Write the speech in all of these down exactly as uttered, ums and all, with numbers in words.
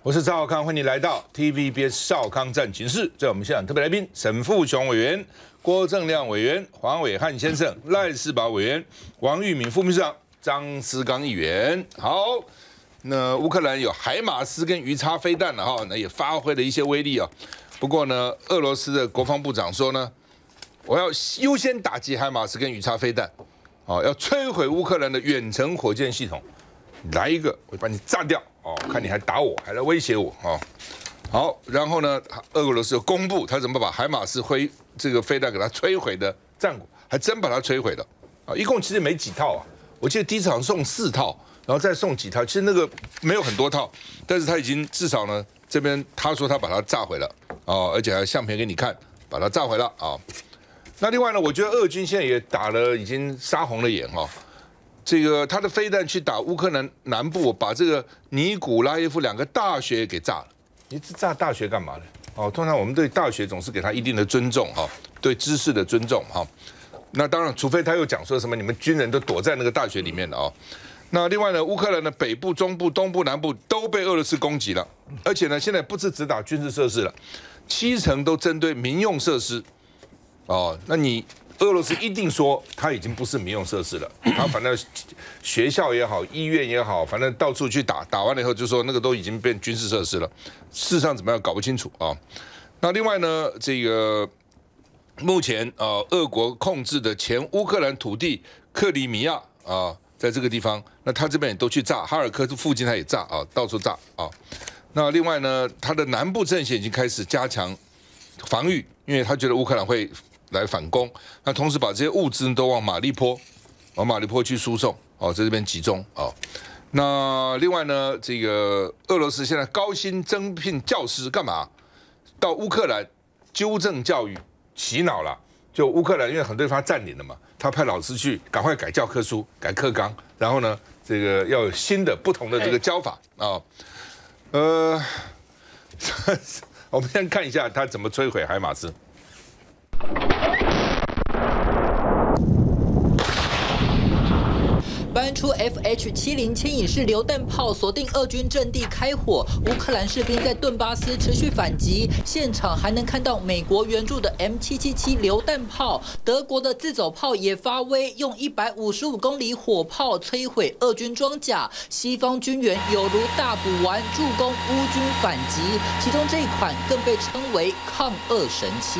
我是赵少康，欢迎来到 T V B S 少康战情室。在我们现场特别来宾，沈富雄委员、郭正亮委员、黄伟汉先生、赖士葆委员、王玉敏副秘书长、张思刚议员。好，那乌克兰有海马斯跟鱼叉飞弹了哈，那也发挥了一些威力啊。不过呢，俄罗斯的国防部长说呢，我要优先打击海马斯跟鱼叉飞弹，哦，要摧毁乌克兰的远程火箭系统。来一个，我把你炸掉哦！看你还打我，还来威胁我哦！好，然后呢，俄罗斯又公布他怎么把海马斯飞这个飞弹给它摧毁的战果，还真把它摧毁了啊！一共其实没几套啊，我记得第一场送四套，然后再送几套，其实那个没有很多套，但是他已经至少呢，这边他说他把它炸毁了哦，而且还相片给你看，把它炸毁了啊！那另外呢，我觉得俄军现在也打了，已经杀红了眼哈。这个他的飞弹去打乌克兰南部，把这个尼古拉耶夫两个大学给炸了。你炸大学干嘛呢？哦，通常我们对大学总是给他一定的尊重哈，对知识的尊重哈。那当然，除非他又讲说什么你们军人都躲在那个大学里面了哦。那另外呢，乌克兰的北部、中部、东部、南部都被俄罗斯攻击了，而且呢，现在不是只打军事设施了，七成都针对民用设施。哦，那你。俄罗斯一定说它已经不是民用设施了，它反正学校也好，医院也好，反正到处去打，打完了以后就说那个都已经变军事设施了。事实上怎么样搞不清楚啊？那另外呢，这个目前呃，俄国控制的前乌克兰土地克里米亚啊，在这个地方，那他这边也都去炸，哈尔科夫附近他也炸啊，到处炸啊。那另外呢，他的南部阵线已经开始加强防御，因为他觉得乌克兰会来反攻，那同时把这些物资都往马利坡，往马利坡去输送，哦，在这边集中哦。那另外呢，这个俄罗斯现在高薪征聘教师干嘛？到乌克兰纠正教育，洗脑了。就乌克兰因为很多地方占领了嘛，他派老师去赶快改教科书、改课纲，然后呢，这个要有新的、不同的这个教法啊。呃，我们先看一下他怎么摧毁海马斯。 搬出 F H 七零牵引式榴弹炮锁定俄军阵地开火，乌克兰士兵在顿巴斯持续反击，现场还能看到美国援助的 M 七七七榴弹炮，德国的自走炮也发威，用一百五十五公里火炮摧毁俄军装甲，西方军援有如大补丸，助攻乌军反击，其中这一款更被称为抗俄神器。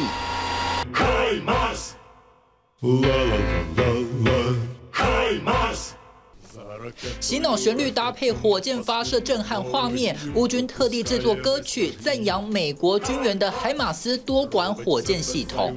洗脑旋律搭配火箭发射震撼画面，乌军特地制作歌曲赞扬美国军援的海马斯多管火箭系统。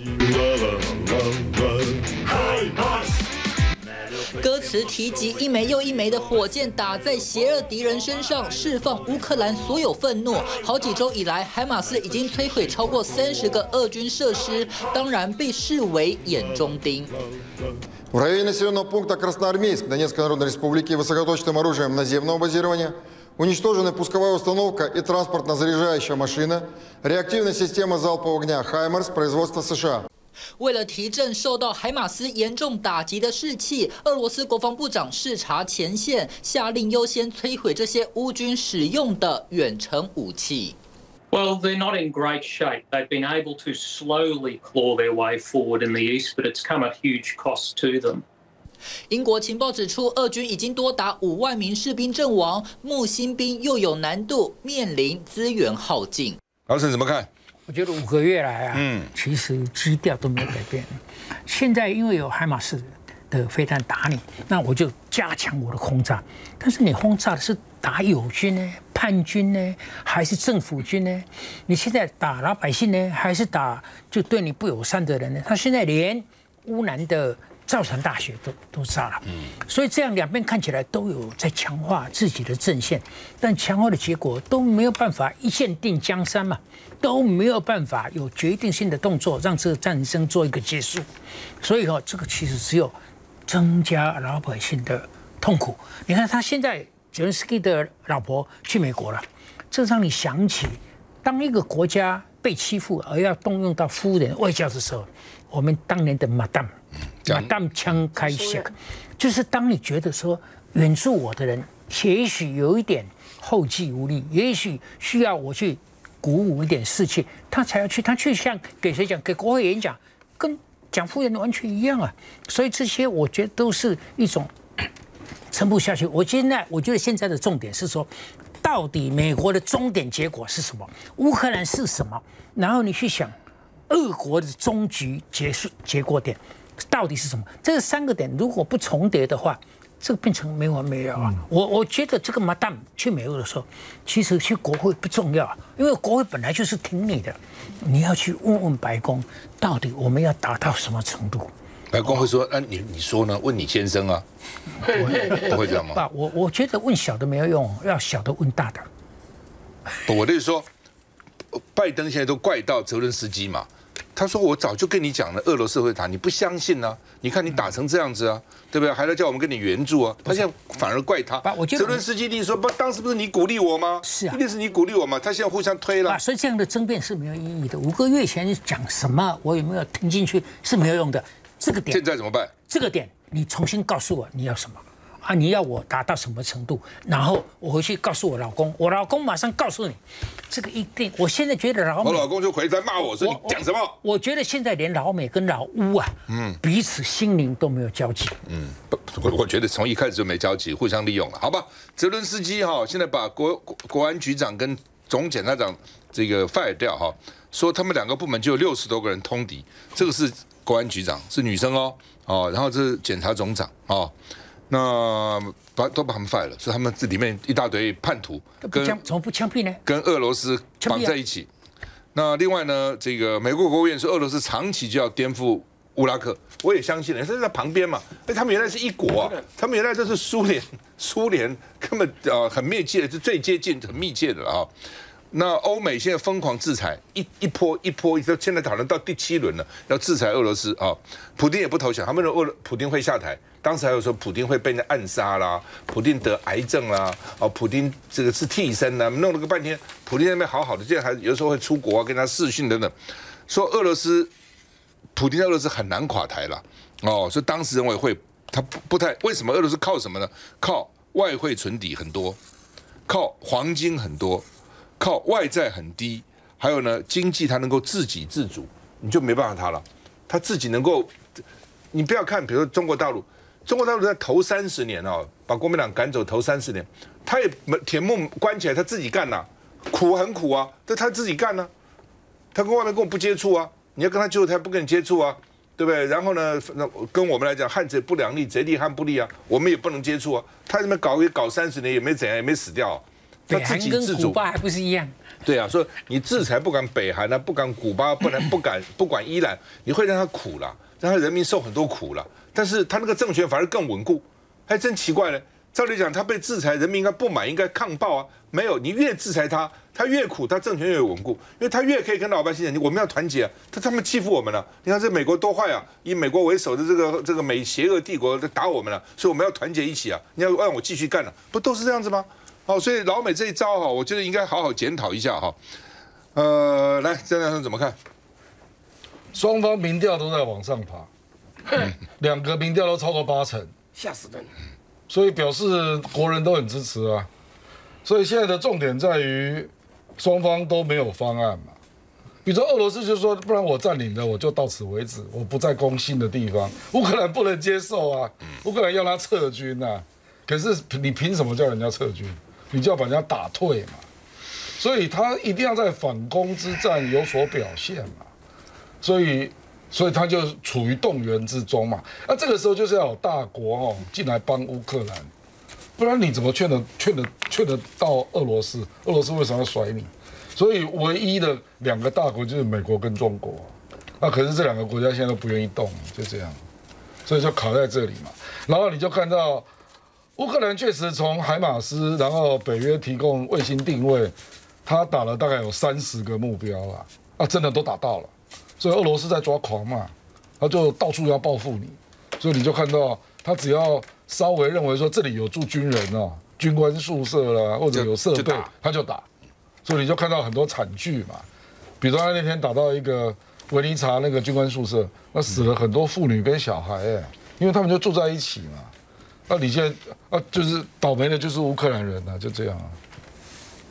歌词提及一枚又一枚的火箭打在邪恶敌人身上，释放乌克兰所有愤怒。好几周以来，海马斯已经摧毁超过三十个俄军设施，当然被视为眼中钉。 В районе населенного пункта Красноармейск Донецкой Народной Республики высокоточным оружием наземного базирования уничтожены пусковая установка и транспортно-заряжающая машина, реактивная система залпового огня «Хаймерс» производства США. 为了提振受到海马斯严重打击的士气，俄罗斯国防部长视察前线，下令优先摧毁这些乌军使用的远程武器。 Well, they're not in great shape. They've been able to slowly claw their way forward in the east, but it's come at huge cost to them. 英国情报指出，俄军已经多达五万名士兵阵亡，募新兵又有难度，面临资源耗尽。 老沈怎么看？ 我觉得五个月来啊，嗯，其实基调都没有改变。现在因为有海马斯的飞弹打你，那我就加强我的轰炸。但是你轰炸的是打友军呢、叛军呢，还是政府军呢？你现在打老百姓呢，还是打就对你不友善的人呢？他现在连乌南的造船大学都都炸了，嗯，所以这样两边看起来都有在强化自己的阵线，但强化的结果都没有办法一线定江山嘛，都没有办法有决定性的动作让这个战争做一个结束，所以哦，这个其实只有增加老百姓的痛苦。你看他现在泽连斯基的老婆去美国了，这让你想起，当一个国家被欺负而要动用到夫人外交的时候，我们当年的 Madam。Madam 枪开下，就是当你觉得说援助我的人也许有一点后继无力，也许需要我去鼓舞一点士气，他才要去。他去像给谁讲？给国会演讲，跟讲复原完全一样啊。所以这些我觉得都是一种撑不下去。我现在我觉得现在的重点是说，到底美国的终点结果是什么？乌克兰是什么？然后你去想，俄国的终局结束结果点到底是什么？这三个点如果不重叠的话，这个变成没完没了啊！嗯、我我觉得这个 Madam 去美国的时候，其实去国会不重要啊，因为国会本来就是听你的，你要去问问白宫，到底我们要达到什么程度？ 白宫会说：“那、啊、你你说呢？问你先生啊，不会这样吗？” 爸，我我觉得问小的没有用，要小的问大的。 不，我的意思说，拜登现在都怪到泽伦斯基嘛。他说：“我早就跟你讲了，俄罗斯会打，你不相信啊？你看你打成这样子啊，对不对？还来叫我们跟你援助啊？他现在反而怪他。泽伦斯基一定说：不，当时不是你鼓励我吗？ 是啊， 一定是你鼓励我嘛。他现在互相推了。 所以这样的争辩是没有意义的。五个月前讲什么，我有没有听进去是没有用的。这个点现在怎么办？ 这个点你重新告诉我你要什么。”啊，你要我达到什么程度？然后我回去告诉我老公，我老公马上告诉你，这个一定。我现在觉得老美， 我老公就回来骂我说你讲什么？ 我觉得现在连老美跟老乌啊，嗯，彼此心灵都没有交集。 嗯，我我觉得从一开始就没交集，互相利用了，好吧？泽伦斯基哈，现在把国国安局长跟总检察长这个 fire 掉哈，说他们两个部门就有六十多个人通敌，这个是国安局长是女生哦，哦，然后这是检察总长哦。那把都把他们 fire 了，所以他们这里面一大堆叛徒，跟怎么不枪毙呢？ 跟俄罗斯绑在一起。那另外呢，这个美国国务院说俄罗斯长期就要颠覆乌拉克，我也相信了，这是在旁边嘛。哎，他们原来是一国啊，他们原来就是苏联，苏联根本呃很密切的，是最接近、很密切的了啊。那欧美现在疯狂制裁，一一波一波，现在讨论到第七轮了，要制裁俄罗斯啊。普丁也不投降，他们认为普丁会下台。当时还有说普丁会被人暗杀啦，普丁得癌症啦，哦，普丁这个是替身啦，弄了个半天，普丁那边好好的，现在还有时候会出国啊，跟他视讯等等，说俄罗斯，普丁在俄罗斯很难垮台了，哦，所以当时认为会，他不不太，为什么俄罗斯靠什么呢？靠外汇存底很多，靠黄金很多，靠外债很低，还有呢，经济它能够自给自足，你就没办法他了，他自己能够，你不要看，比如说中国大陆。中国大陆在头三十年哦，把国民党赶走头三十年，他也铁幕关起来，他自己干呐，苦很苦啊，但他自己干呢、啊，他跟外面跟我不接触啊，你要跟他接触，他不跟你接触啊，对不对？然后呢，那跟我们来讲，汉贼不两立，贼立汉不立啊，我们也不能接触啊。他那边搞也搞三十年，也没怎样，也没死掉、啊，他自给自足。 古巴还不是一样？ 对啊，所以你制裁不敢北韩啊，不敢古巴，不能不敢不管伊朗，你会让他苦了，让他人民受很多苦了。但是他那个政权反而更稳固，还真奇怪呢。照理讲，他被制裁，人民应该不满，应该抗暴啊。没有，你越制裁他，他越苦，他政权越稳固，因为他越可以跟老百姓讲，我们要团结、啊。他他们欺负我们了、啊，你看这美国多坏啊！以美国为首的这个这个美邪恶帝国打我们了、啊，所以我们要团结一起啊！你要让我继续干了、啊，不都是这样子吗？好，所以老美这一招哈，我觉得应该好好检讨一下哈。呃，来，郑先生怎么看？ 双方民调都在往上爬。两个民调都超过八成， 吓死人！ 所以表示国人都很支持啊。所以现在的重点在于双方都没有方案嘛。比如说俄罗斯就说，不然我占领了，我就到此为止，我不再攻新的地方。乌克兰不能接受啊，乌克兰要他撤军啊。可是你凭什么叫人家撤军？你就要把人家打退嘛。所以他一定要在反攻之战有所表现嘛。所以。所以他就处于动员之中嘛，那这个时候就是要有大国哦进来帮乌克兰，不然你怎么劝得劝得劝得到俄罗斯？俄罗斯为什么要甩你？所以唯一的两个大国就是美国跟中国，那可是这两个国家现在都不愿意动，就这样，所以就卡在这里嘛。然后你就看到乌克兰确实从海马斯，然后北约提供卫星定位，他打了大概有三十个目标啊，啊真的都打到了。所以俄罗斯在抓狂嘛，他就到处要报复你，所以你就看到他只要稍微认为说这里有住军人哦，军官宿舍啦，或者有设备，他就打，所以你就看到很多惨剧嘛。比如说他那天打到一个维尼察那个军官宿舍，那死了很多妇女跟小孩哎，因为他们就住在一起嘛。那你现在啊，就是倒霉的就是乌克兰人啊，就这样啊。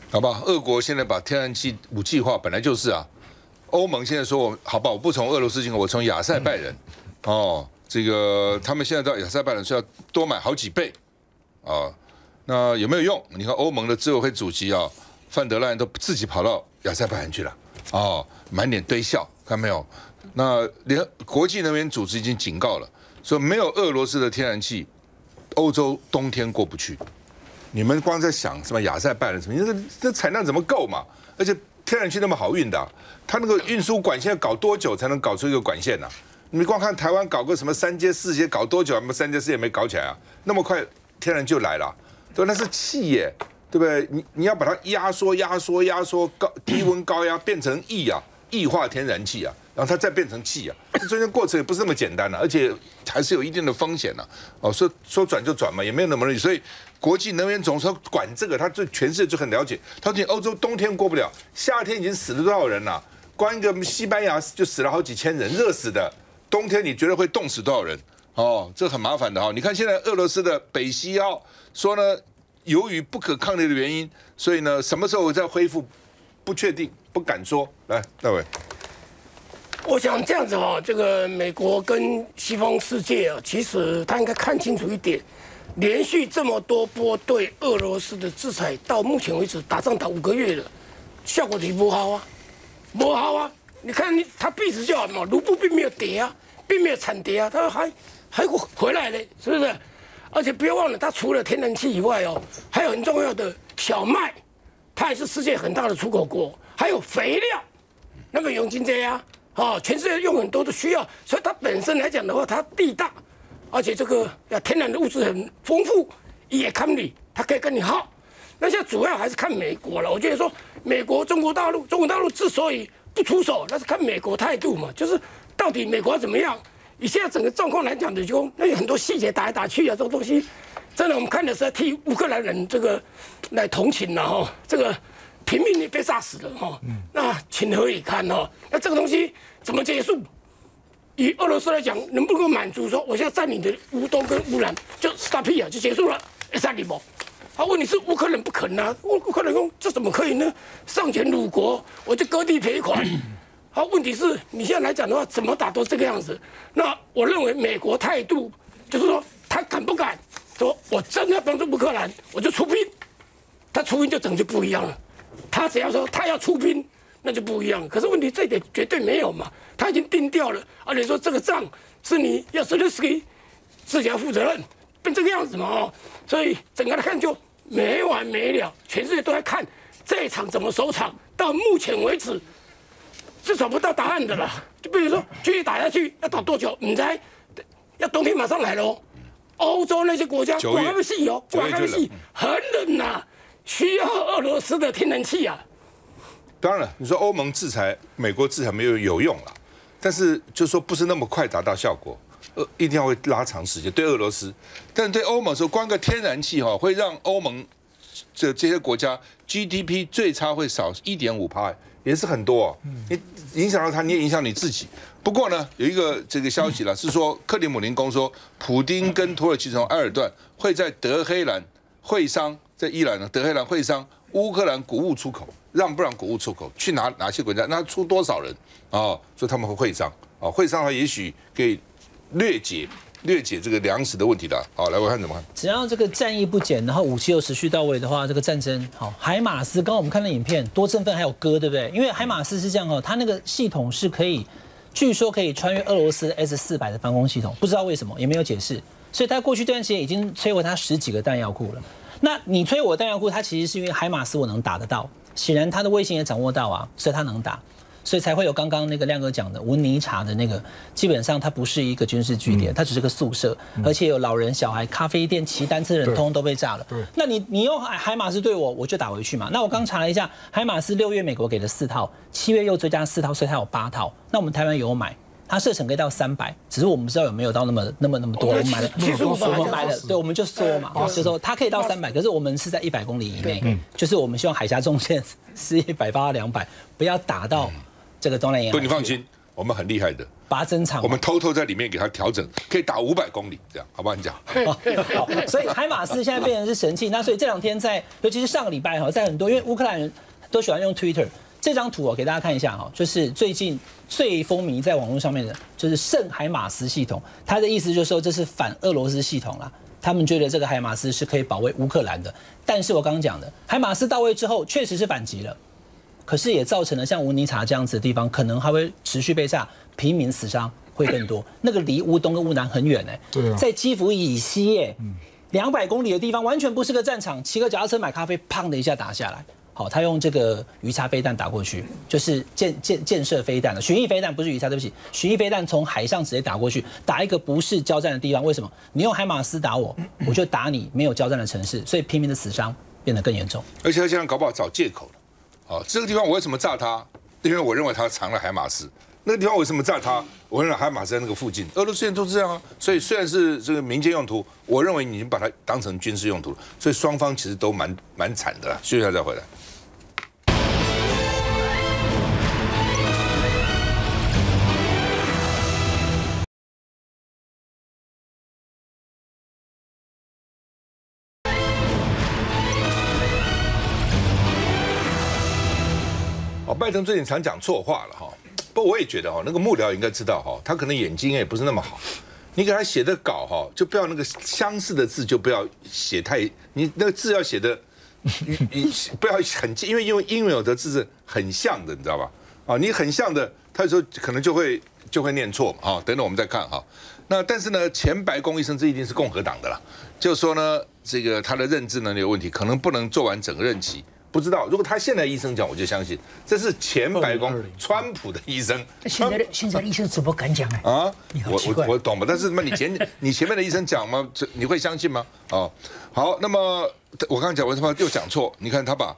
好吧？俄国现在把天然气武器化，本来就是啊。欧盟现在说我好吧，我不从俄罗斯进口，我从亚塞拜人。哦，这个他们现在到亚塞拜人是要多买好几倍啊。那有没有用？你看欧盟的执委会主席啊，范德赖都自己跑到亚塞拜人去了，哦，满脸堆笑，看没有？那联国际能源组织已经警告了，说没有俄罗斯的天然气，欧洲冬天过不去。你们光在想什么亚塞拜人什么，你这这产量怎么够嘛？而且天然气那么好运的、啊，它那个运输管线要搞多久才能搞出一个管线呢、啊？你光看台湾搞个什么三接四接，搞多久？我们三接四接没搞起来啊？那么快天然就来了，对吧？那是气耶，对不对？你你要把它压缩、压缩、压缩，高低温高压变成液啊，液化天然气啊，然后它再变成气啊，这中间过程也不是那么简单的、啊，而且还是有一定的风险的、啊。哦，说说转就转嘛，也没有那么容易，所以。国际能源总署管这个，他对全世界就很了解。他说：“欧洲冬天过不了，夏天已经死了多少人了？光一个西班牙就死了好几千人，热死的。冬天你觉得会冻死多少人？哦，这很麻烦的哈、哦。你看现在俄罗斯的北溪号说呢，由于不可抗力的原因，所以呢，什么时候再恢复不确定，不敢说。来，大伟， 我想这样子哈、哦，这个美国跟西方世界啊，其实他应该看清楚一点。”连续这么多波对俄罗斯的制裁，到目前为止打仗打五个月了，效果就不好啊，不好啊！你看你他币值就好嘛，卢布并没有跌啊，并没有惨跌啊，他还还回来嘞，是不是？而且不要忘了，它除了天然气以外哦，还有很重要的小麦，它也是世界很大的出口国，还有肥料，那个永金这样啊，全世界用很多的需要，所以它本身来讲的话，它地大。而且这个呀，天然的物质很丰富，也看你，它可以跟你耗。那现在主要还是看美国了。我觉得说，美国、中国大陆、中国大陆之所以不出手，那是看美国态度嘛，就是到底美国要怎么样。以现在整个状况来讲的，就那有很多细节打来打去啊，这个东西，真的我们看的是在替乌克兰人这个来同情了哈，这个平民也被炸死了哈，那情何以堪哈？那这个东西怎么结束？以俄罗斯来讲，能不能够满足说，我现在占领的乌东跟乌兰就 stop 啊，就结束了，三里不？啊，问题是乌克兰不肯啊，乌克兰说这怎么可以呢？上前辱国，我就割地赔款。好，问题是你现在来讲的话，怎么打都这个样子。那我认为美国态度就是说，他敢不敢说，我真的要帮助乌克兰，我就出兵。他出兵就整就不一样了。他只要说他要出兵，那就不一样。可是问题这一点绝对没有嘛。他已经定掉了，而且说这个账是你要泽连斯基自己要负责任，变这个样子嘛哦，所以整个来看就没完没了，全世界都在看这一场怎么收场。到目前为止，是找不到答案的啦。就比如说继续打下去要打多久？你猜？要冬天马上来喽。欧洲那些国家刮个戏哦，刮个戏很冷呐，需要俄罗斯的天然气啊。 当然，你说欧盟制裁，美国制裁没有有用了。但是就说不是那么快达到效果，呃，一定要会拉长时间。对俄罗斯，但是对欧盟说，光个天然气哈，会让欧盟这这些国家 G D P 最差会少 一点五趴，也是很多、哦。你影响到他，你也影响你自己。不过呢，有一个这个消息了，是说克里姆林宫说，普丁跟土耳其总统埃尔段会在德黑兰会商，在伊朗的德黑兰会商乌克兰谷物出口，让不让谷物出口，去哪哪些国家，那出多少人？哦，所以他们会会商，哦，会商的话也许可以略解略解这个粮食的问题的。好，来我看怎么看？ 只要这个战役不减，然后武器又持续到位的话，这个战争好。海马斯，刚刚我们看的影片多振奋，还有歌，对不对？因为海马斯是这样哦，它那个系统是可以，据说可以穿越俄罗斯 S 四百的防空系统，不知道为什么，也没有解释。所以它过去这段时间已经摧毁它十几个弹药库了。那你摧毁我弹药库，它其实是因为海马斯我能打得到，显然它的卫星也掌握到啊，所以它能打。所以才会有刚刚那个亮哥讲的温尼察的那个，基本上它不是一个军事据点，它只是个宿舍，而且有老人、小孩、咖啡店、骑单车的人，通通都被炸了。那你你用海海马斯对我，我就打回去嘛。那我刚查了一下，海马斯六月美国给了四套，七月又追加四套，所以它有八套。那我们台湾有买，它射程可以到三百，只是我们不知道有没有到那么那么那么多。我们买了，我们买了，对，我们就说嘛，就说它可以到三百，可是我们是在一百公里以内，就是我们希望海峡中线是一百八两百，不要打到。这个东南沿海。 不，你放心， 我们很厉害的， 拔针场， 我们偷偷在里面给它调整，可以打五百公里，这样好不好？你讲。 好，所以海马斯现在变成是神器。那所以这两天在，尤其是上个礼拜哈，在很多因为乌克兰人都喜欢用 Twitter 这张图哦，给大家看一下哈，就是最近最风靡在网络上面的，就是圣海马斯系统。它的意思就是说这是反俄罗斯系统啦。他们觉得这个海马斯是可以保卫乌克兰的，但是我刚刚讲的，海马斯到位之后确实是反击了。可是也造成了像乌尼察这样子的地方，可能还会持续被炸，平民死伤会更多。那个离乌东跟乌南很远哎、欸， 对啊， 在基辅以西耶、欸，两百公里的地方完全不是个战场，骑个脚踏车买咖啡，砰的一下打下来。好，他用这个鱼叉飞弹打过去，就是建建建设飞弹了，巡弋飞弹不是鱼叉，对不起，巡弋飞弹从海上直接打过去，打一个不是交战的地方。为什么？你用海马斯打我，我就打你没有交战的城市，所以平民的死伤变得更严重。 而且他现在搞不好找借口了。哦，这个地方我为什么炸它？因为我认为它藏了海马斯。那个地方为什么炸它？我认为海马斯在那个附近。俄罗斯人都是这样啊。所以虽然是这个民间用途，我认为你已经把它当成军事用途了。所以双方其实都蛮蛮惨的啦。休息一下再回来。拜登最近常讲错话了哈，不过我也觉得哈，那个幕僚应该知道哈，他可能眼睛也不是那么好，你给他写的稿哈，就不要那个相似的字就不要写太，你那个字要写的，你不要很近，因为因为英文有的字是很像的，你知道吧？啊，你很像的，他有时候可能就会就会念错嘛啊，等等我们再看哈。那但是呢，前白宫医生这一定是共和党的啦，就是说呢，这个他的认知能力有问题，可能不能做完整个任期。不知道，如果他现在医生讲，我就相信这是前白宫川普的医生。 现在的现在的医生怎么敢讲呢？ 啊，我我我懂吧？但是那么你前你前面的医生讲吗？你会相信吗？哦，好，那么我刚刚讲为什么又讲错？你看他把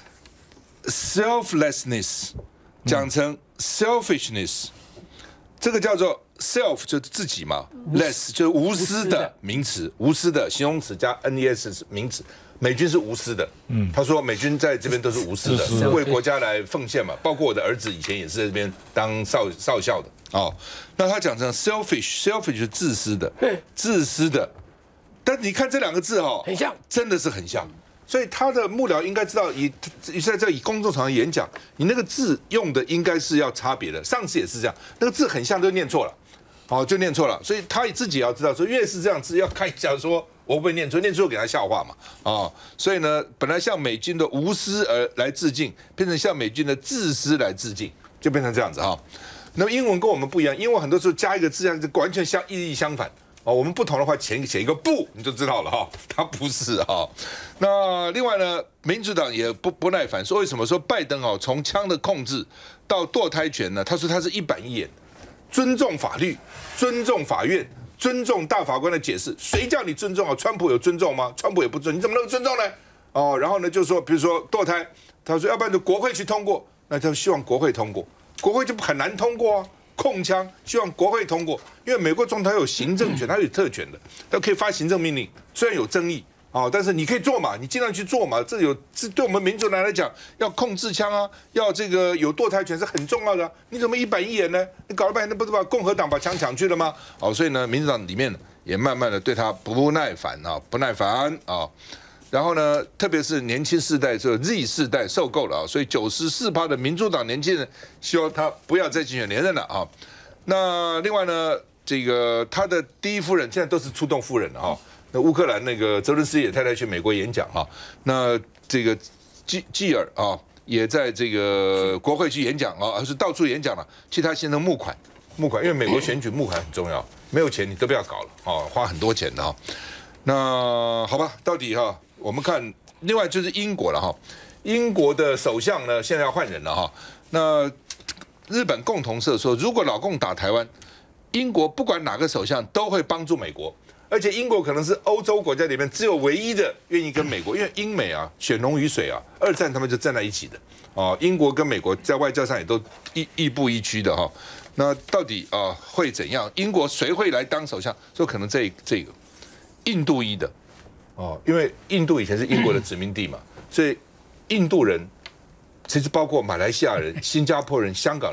selflessness 讲成 selfishness， 这个叫做 self 就是自己嘛 ，less 就是无私的名词，无私的形容词加 nes 名词。美军是无私的，嗯，他说美军在这边都是无私的，为国家来奉献嘛，包括我的儿子以前也是在这边当少少校的哦。那他讲成 selfish，selfish 是自私的，自私的。但你看这两个字哈， 很像， 真的是很像。所以他的幕僚应该知道，以在这以公众场合演讲，你那个字用的应该是要差别的。上次也是这样，那个字很像就念错了，哦，就念错了。所以他自己也要知道，说越是这样字要看一下说。我不会念错，念错给他笑话嘛，啊、哦，所以呢，本来向美军的无私而来致敬，变成向美军的自私来致敬，就变成这样子哈、哦。那么英文跟我们不一样，英文很多时候加一个字，这样子完全相意义相反哦。我们不同的话，前写一个不，你就知道了哈、哦，它不是哈、哦。那另外呢，民主党也不不耐烦，说为什么说拜登哦，从枪的控制到堕胎权呢？他说他是一板一眼，尊重法律，尊重法院。尊重大法官的解释，谁叫你尊重啊？川普有尊重吗？川普也不尊，你怎么能尊重呢？哦，然后呢，就说比如说堕胎，他说要不然就国会去通过，那就希望国会通过，国会就很难通过啊。控枪希望国会通过，因为美国总统有行政权，他有特权的，他可以发行政命令，虽然有争议。哦，但是你可以做嘛，你尽量去做嘛，这有这对我们民主党来讲，要控制枪啊，要这个有堕胎权是很重要的、啊。你怎么一板一眼呢？你搞了半天，那不是把共和党把枪抢去了吗？哦，所以呢，民主党里面也慢慢的对他不耐烦啊，不耐烦啊。然后呢，特别是年轻世代，这 Z 世代受够了啊，所以九十四趴的民主党年轻人希望他不要再竞选连任了啊。那另外呢，这个他的第一夫人现在都是出动夫人了啊。那乌克兰那个泽伦斯基也太太去美国演讲哈，那这个基基尔啊也在这个国会去演讲啊，而是到处演讲了，替他先生募款，募款，因为美国选举募款很重要，没有钱你都不要搞了啊，花很多钱的哈。那好吧，到底哈，我们看另外就是英国了哈，英国的首相呢现在要换人了哈，那日本共同社说，如果老共打台湾，英国不管哪个首相都会帮助美国。而且英国可能是欧洲国家里面只有唯一的愿意跟美国，因为英美啊血浓于水啊，二战他们就站在一起的哦。英国跟美国在外交上也都亦亦步亦趋的哈。那到底啊会怎样？英国谁会来当首相？说可能这这个印度裔的哦，因为印度以前是英国的殖民地嘛，所以印度人其实包括马来西亚人、新加坡人、香港人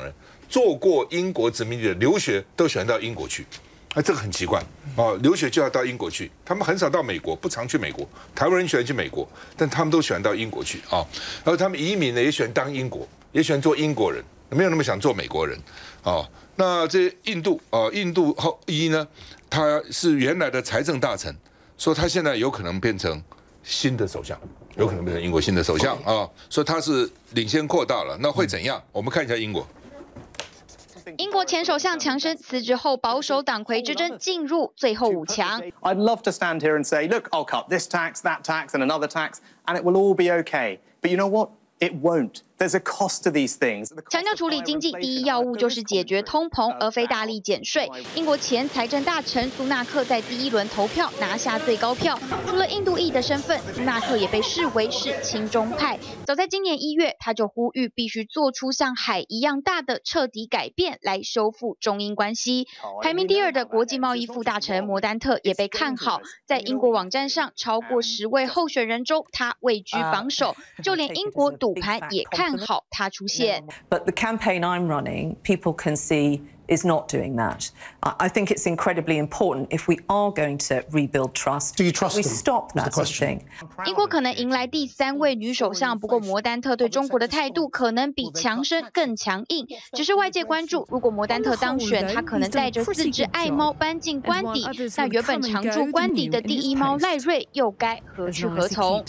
做过英国殖民地的留学都喜欢到英国去。哎，这个很奇怪哦，留学就要到英国去，他们很少到美国，不常去美国。台湾人喜欢去美国，但他们都喜欢到英国去啊。然后他们移民呢，也喜欢当英国，也喜欢做英国人，没有那么想做美国人啊。那这印度啊，印度后一呢，他是原来的财政大臣，说他现在有可能变成新的首相，有可能变成英国新的首相啊，所以他是领先扩大了。那会怎样？我们看一下英国。 英国前首相强生辞职后，保守党魁之争进入最后五强。 I'd love to stand here and say, look, I'll cut this tax, that tax, and another tax, and it will all be okay. But you know what? It won't. There's a cost to these things. 强调处理经济第一要务就是解决通膨，而非大力减税。英国前财政大臣苏纳克在第一轮投票拿下最高票。除了印度裔的身份，苏纳克也被视为是亲中派。早在今年一月，他就呼吁必须做出像海一样大的彻底改变，来修复中英关系。排名第二的国际贸易副大臣摩丹特也被看好，在英国网站上，超过十位候选人中，他位居榜首，就连英国赌盘也看。看好他出现。 But the campaign I'm running, people can see is not doing that. I think it's incredibly important if we are going to rebuild trust, Do you trust we them? stop that sort of thing. 英国可能迎来第三位女首相，不过摩丹特对中国的态度可能比强生更强硬。只是外界关注，如果摩丹特当选，他可能带着四只爱猫搬进官邸，那原本常驻官邸的第一猫赖瑞又该何去何从？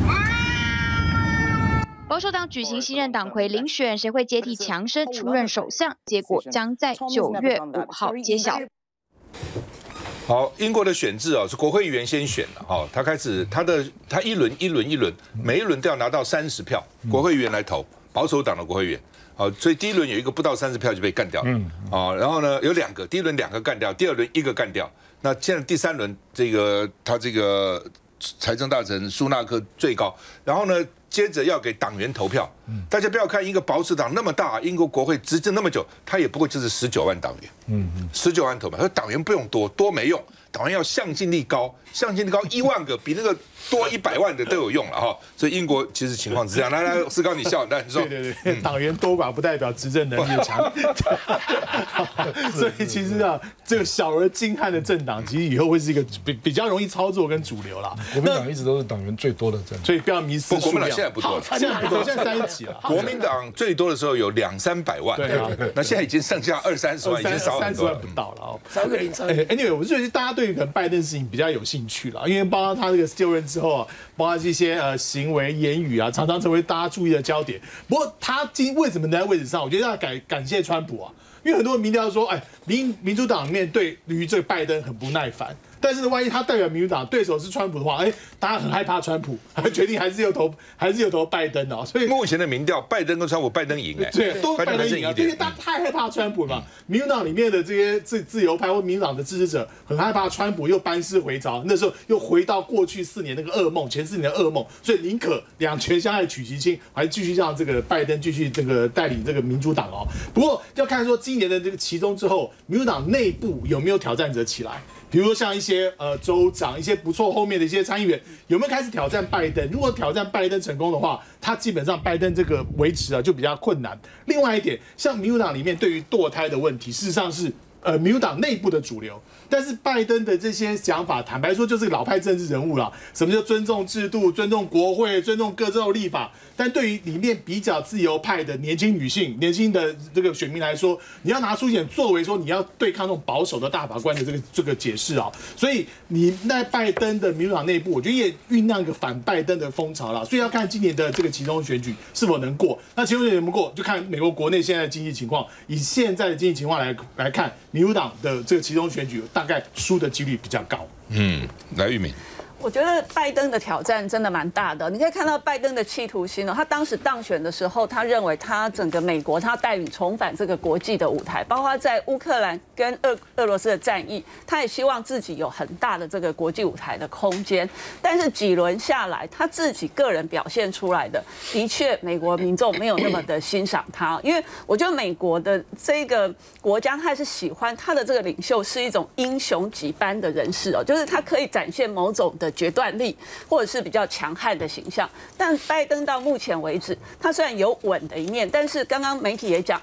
保守党举行新任党魁遴选，谁会接替强生出任首相？结果将在九月五号揭晓。 好，英国的选制啊，是国会议员先选的哦，他开始他的他一轮一轮一轮，每一轮都要拿到三十票，国会议员来投，保守党的国会议员。好，所以第一轮有一个不到三十票就被干掉了，嗯，啊，然后呢有两个，第一轮两个干掉，第二轮一个干掉，那现在第三轮这个他这个财政大臣苏纳克最高，然后呢？接着要给党员投票，大家不要看一个保守党那么大，英国国会执政那么久，他也不过就是十九万党员，嗯嗯，十九万投票，说党员不用多，多没用，党员要向心力高，向心力高一万个比那个多一百万的都有用了哈。所以英国其实情况是这样。来来，思高你笑，来你说， 对对对，党员多寡不代表执政能力强，所以其实啊，这个小而精悍的政党，其实以后会是一个比比较容易操作跟主流啦。 国民党一直都是党员最多的政党， 所以不要迷失数量。 现在不多了， 现在不多，现在三十几了。 国民党最多的时候有两三百万， 对啊， 那现在已经剩下二三十万，已经少很多了， 不到了哦， 三个零三。 Anyway， 我觉得大家对于可能拜登事情比较有兴趣了，因为包括他这个就任之后啊，包括这些呃行为言语啊，常常成为大家注意的焦点。不过他今为什么能在位置上？我觉得要感感谢川普啊，因为很多民调说，哎，民民主党里面对于这个拜登很不耐烦。但是万一他代表民主党对手是川普的话，哎，大家很害怕川普，决定还是要投，还是要投拜登哦。所以目前的民调，拜登跟川普，拜登赢哎， 对，都拜登赢啊，因为大家太害怕川普了嘛。民主党里面的这些自自由派或民主党的支持者很害怕川普又班师回朝，那时候又回到过去四年那个噩梦，前四年的噩梦，所以宁可两权相害取其轻，还是继续让这个拜登继续这个带领这个民主党哦。不过要看说今年的这个期中之后，民主党内部有没有挑战者起来。比如说像一些呃州长、一些不错后面的一些参议员，有没有开始挑战拜登？如果挑战拜登成功的话，他基本上拜登这个维持啊就比较困难。另外一点，像民主党里面对于堕胎的问题，事实上是呃民主党内部的主流。但是拜登的这些想法，坦白说就是老派政治人物啦。什么叫尊重制度、尊重国会、尊重各州立法？但对于里面比较自由派的年轻女性、年轻的这个选民来说，你要拿出一点作为，说你要对抗那种保守的大法官的这个这个解释啊。所以你在拜登的民主党内部，我觉得也酝酿一个反拜登的风潮啦。所以要看今年的这个期中选举是否能过。那期中选举能过，就看美国国内现在的经济情况。以现在的经济情况来来看，民主党的这个期中选举大概输的几率比较高。 嗯，来玉敏。 我觉得拜登的挑战真的蛮大的，你可以看到拜登的企图心哦。他当时当选的时候，他认为他整个美国他带领重返这个国际的舞台，包括在乌克兰跟俄俄罗斯的战役，他也希望自己有很大的这个国际舞台的空间。但是几轮下来，他自己个人表现出来的，的确美国民众没有那么的欣赏他，因为我觉得美国的这个国家，他还是喜欢他的这个领袖是一种英雄级般的人士哦，就是他可以展现某种的决断力，或者是比较强悍的形象。但拜登到目前为止，他虽然有稳的一面，但是刚刚媒体也讲，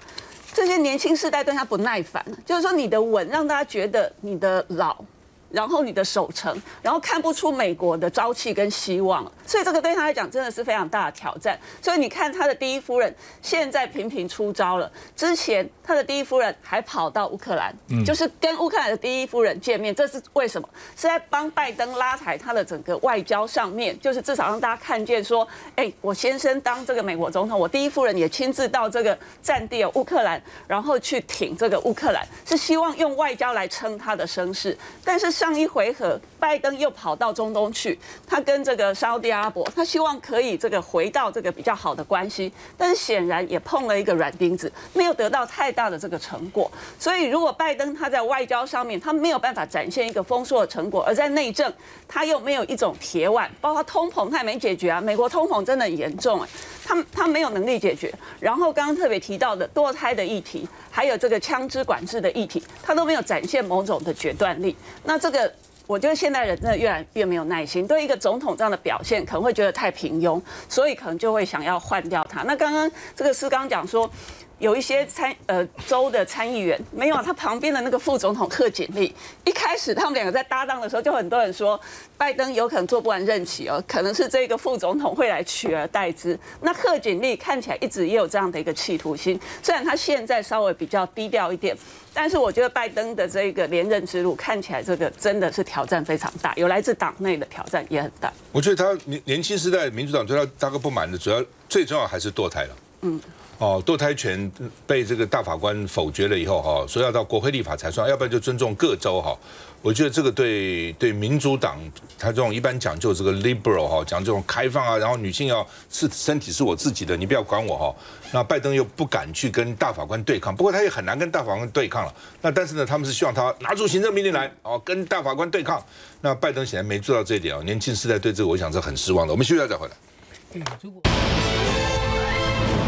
这些年轻世代对他不耐烦，就是说你的稳让大家觉得你的老。然后你的守城，然后看不出美国的朝气跟希望，所以这个对他来讲真的是非常大的挑战。所以你看他的第一夫人现在频频出招了，之前他的第一夫人还跑到乌克兰，嗯、就是跟乌克兰的第一夫人见面，这是为什么？是在帮拜登拉抬他的整个外交上面，就是至少让大家看见说，哎，我先生当这个美国总统，我第一夫人也亲自到这个战地乌克兰，然后去挺这个乌克兰，是希望用外交来撑他的声势，但是。上一回合，拜登又跑到中东去，他跟这个沙特阿拉伯，他希望可以这个回到这个比较好的关系，但是显然也碰了一个软钉子，没有得到太大的这个成果。所以，如果拜登他在外交上面他没有办法展现一个丰硕的成果，而在内政他又没有一种铁腕，包括通膨他也没解决啊，美国通膨真的很严重哎，他他没有能力解决。然后刚刚特别提到的堕胎的议题，还有这个枪支管制的议题，他都没有展现某种的决断力。那这这个我觉得现代人真的越来越没有耐心，对一个总统这样的表现可能会觉得太平庸，所以可能就会想要换掉他。那刚刚这个思刚讲说，有一些参呃州的参议员没有他旁边的那个副总统贺锦丽，一开始他们两个在搭档的时候，就很多人说拜登有可能做不完任期哦，可能是这个副总统会来取而代之。那贺锦丽看起来一直也有这样的一个企图心，虽然他现在稍微比较低调一点。但是我觉得拜登的这个连任之路看起来，这个真的是挑战非常大，有来自党内的挑战也很大。 我觉得他年年轻时代民主党对他大概不满的，主要最重要还是堕胎了。嗯。哦，堕胎权被这个大法官否决了以后，哈，说要到国会立法才算，要不然就尊重各州，哈。我觉得这个对对民主党，他这种一般讲究这个 liberal 哈，讲这种开放啊，然后女性要是身体是我自己的，你不要管我哈。那拜登又不敢去跟大法官对抗，不过他也很难跟大法官对抗了。那但是呢，他们是希望他拿出行政命令来，哦，跟大法官对抗。那拜登显然没做到这一点哦，年轻世代对这个我想是很失望的。我们休息一下再回来。 对，如果。